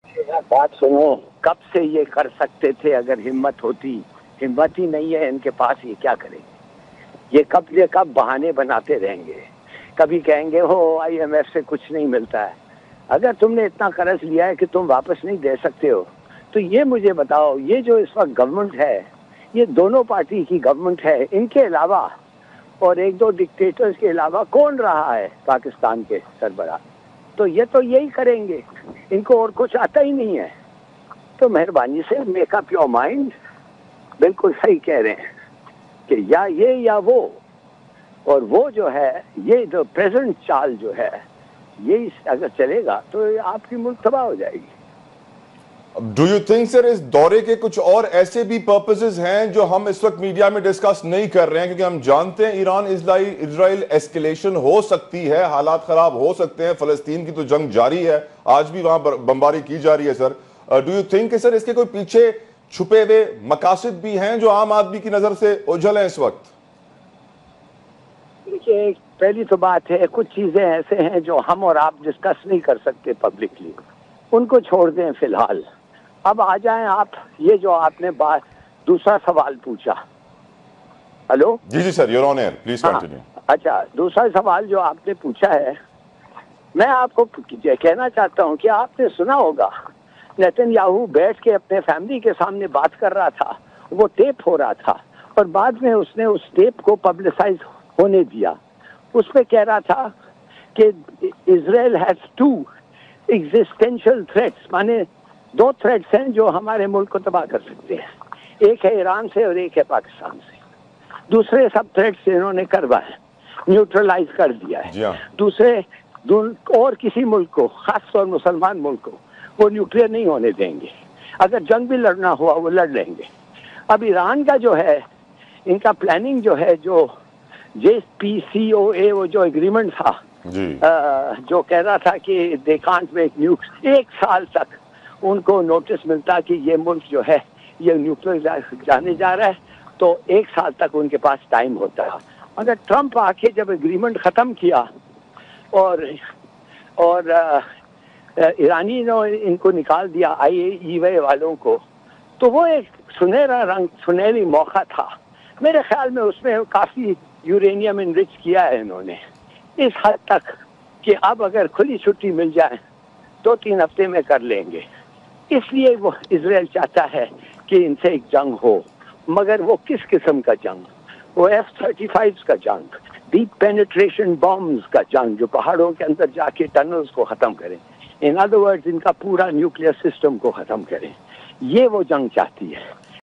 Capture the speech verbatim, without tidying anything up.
بات سنو, کب سے یہ کر سکتے تھے اگر ہمت ہوتی, ہمت ہی نہیں ہے ان کے پاس, یہ کیا کریں گے؟ یہ کب یہ کب بہانے بناتے رہیں گے, کبھی کہیں گے ہو آئی ایم ایف سے کچھ نہیں ملتا ہے. اگر تم نے اتنا قرض لیا ہے کہ تم واپس نہیں دے سکتے ہو, تو یہ مجھے بتاؤ, یہ جو اس وقت گورنمنٹ ہے, یہ دونوں پارٹی کی گورنمنٹ ہے, ان کے علاوہ اور ایک دو ڈکٹیٹرز کے علاوہ کون رہا ہے پاکستان کے سربراہ؟ تو یہ تو یہی کریں گے, ان کو اور کچھ آتا ہی نہیں ہے. تو مہربانی سے میک اپ یور مائنڈ, بالکل صحیح کہہ رہے ہیں کہ یا یہ یا وہ, اور وہ جو ہے یہ جو پریزنٹ چال جو ہے یہ اگر چلے گا تو آپ کی ملک تباہ ہو جائے گی. ڈو یو تھنک سر اس دورے کے کچھ اور ایسے بھی پرپسز ہیں جو ہم اس وقت میڈیا میں ڈسکس نہیں کر رہے ہیں, کیونکہ ہم جانتے ہیں ایران اسرائیل ایسکیلیشن ہو سکتی ہے, حالات خراب ہو سکتے ہیں, فلسطین کی تو جنگ جاری ہے, آج بھی وہاں بمباری کی جا رہی ہے. سر ڈو یو تھنک کہ سر اس کے کوئی پیچھے چھپے ہوئے مقاصد بھی ہیں جو عام آدمی کی نظر سے اوجھل ہیں اس وقت؟ دیکھیے, پہلی تو بات ہے کچھ چیزیں ایسے ہیں جو ہم اور آپ ڈسکس نہیں کر سکتے پبلکلی, ان کو چھوڑ دیں فی الحال. اب آ جائیں آپ, یہ جو آپ نے بات دوسرا سوال پوچھا. ہلو جی جی sir, your on air, please continue. اچھا, دوسرا سوال جو آپ نے پوچھا ہے, میں آپ کو کہنا چاہتا ہوں کہ آپ نے سنا ہوگا نیتن یاہو بیٹھ کے اپنے فیملی کے سامنے بات کر رہا تھا, وہ ٹیپ ہو رہا تھا, اور بعد میں اس نے اس ٹیپ کو پبلسائز ہونے دیا. اس میں کہہ رہا تھا کہ Israel has two existential threats, مانے دو تھریٹس ہیں جو ہمارے ملک کو تباہ کر سکتے ہیں, ایک ہے ایران سے اور ایک ہے پاکستان سے. دوسرے سب تھریٹس انہوں نے کروائے, نیوٹرلائز کر دیا ہے. دوسرے اور کسی ملک کو, خاص طور مسلمان ملک کو, وہ نیوکلیئر نہیں ہونے دیں گے. اگر جنگ بھی لڑنا ہوا وہ لڑ لیں گے. اب ایران کا جو ہے, ان کا پلاننگ جو ہے, جو جے پی سی او اے, وہ جو اگریمنٹ تھا جو کہہ رہا تھا کہ دے کانٹ میک نیوکس, ایک سال تک ان کو نوٹس ملتا کہ یہ ملک جو ہے یہ نیوکلیئر جانے جا رہا ہے, تو ایک سال تک ان کے پاس ٹائم ہوتا ہے. اگر ٹرمپ آ کے جب اگریمنٹ ختم کیا اور اور ایرانی نے ان کو نکال دیا آئی ای وے والوں کو, تو وہ ایک سنہرا رنگ, سنہری موقع تھا میرے خیال میں. اس میں کافی یورینیم انرچ کیا ہے انہوں نے اس حد تک کہ اب اگر کھلی چھٹی مل جائے دو تین ہفتے میں کر لیں گے. اس لیے وہ اسرائیل چاہتا ہے کہ ان سے ایک جنگ ہو, مگر وہ کس قسم کا جنگ؟ وہ ایف تھرٹی فائیو کا جنگ, ڈیپ پینیٹریشن بامز کا جنگ, جو پہاڑوں کے اندر جا کے ٹنلز کو ختم کریں, ان ادر ورڈز ان کا پورا نیوکلیئر سسٹم کو ختم کریں. یہ وہ جنگ چاہتی ہے.